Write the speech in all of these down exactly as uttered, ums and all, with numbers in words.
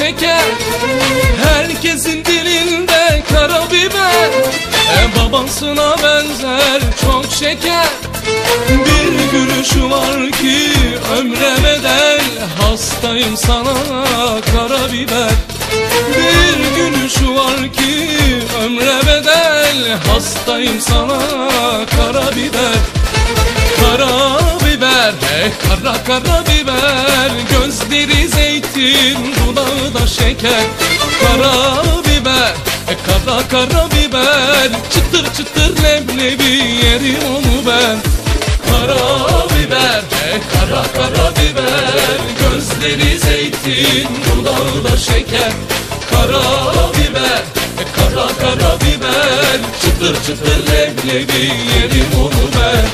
şeker. Herkesin dilinde karabiber, e, babasına benzer çok şeker. Bir gülüşü var ki ömre bedel, hastayım sana karabiber. Bir gülüşü var ki ömre bedel, hastayım sana karabiber. Karabiber, he kara karabiber, gözleri zeytin, dudağı da şeker. Karabiber, e kara karabiber, çıtır çıtır leblebi yerim onu ben. Karabiber, he kara karabiber, gözleri zeytin, dudağı da şeker. Karabiber, e kara karabiber, çıtır çıtır leblebi yerim onu ben.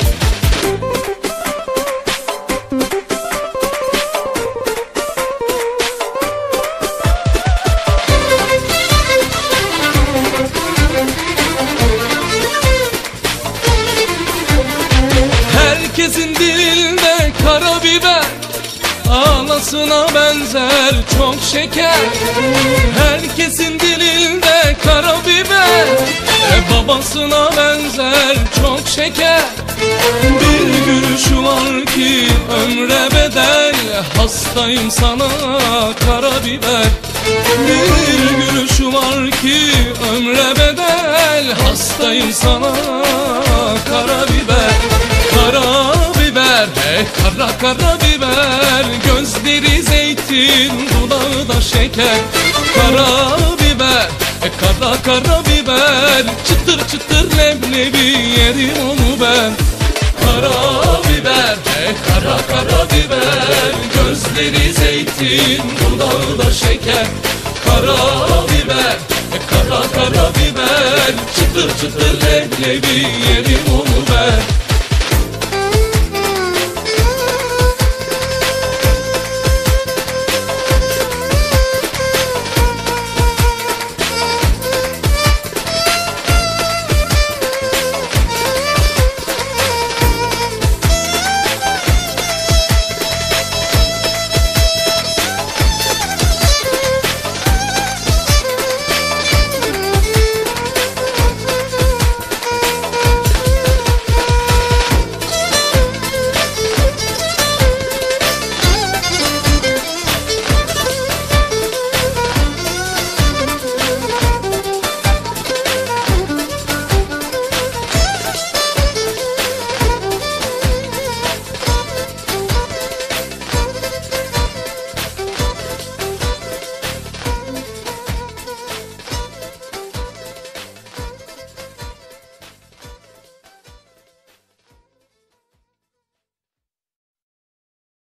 Herkesin dilinde karabiber, anasına benzer çok şeker. Herkesin dilinde karabiber, e babasına benzer çok şeker. Bir gülüşü var ki ömre bedel, hastayım sana karabiber. Bir gülüşü var ki ömre bedel, hastayım sana karabiber. Karabiber, he kara karabiber, gözleri zeytin, dudağı da şeker. Karabiber, e kara karabiber, çıtır çıtır leblebi yerim onu ben. Karabiber, he kara karabiber, gözleri zeytin, dudağı da şeker. Karabiber, e kara karabiber, çıtır çıtır leblebi yerim onu ben.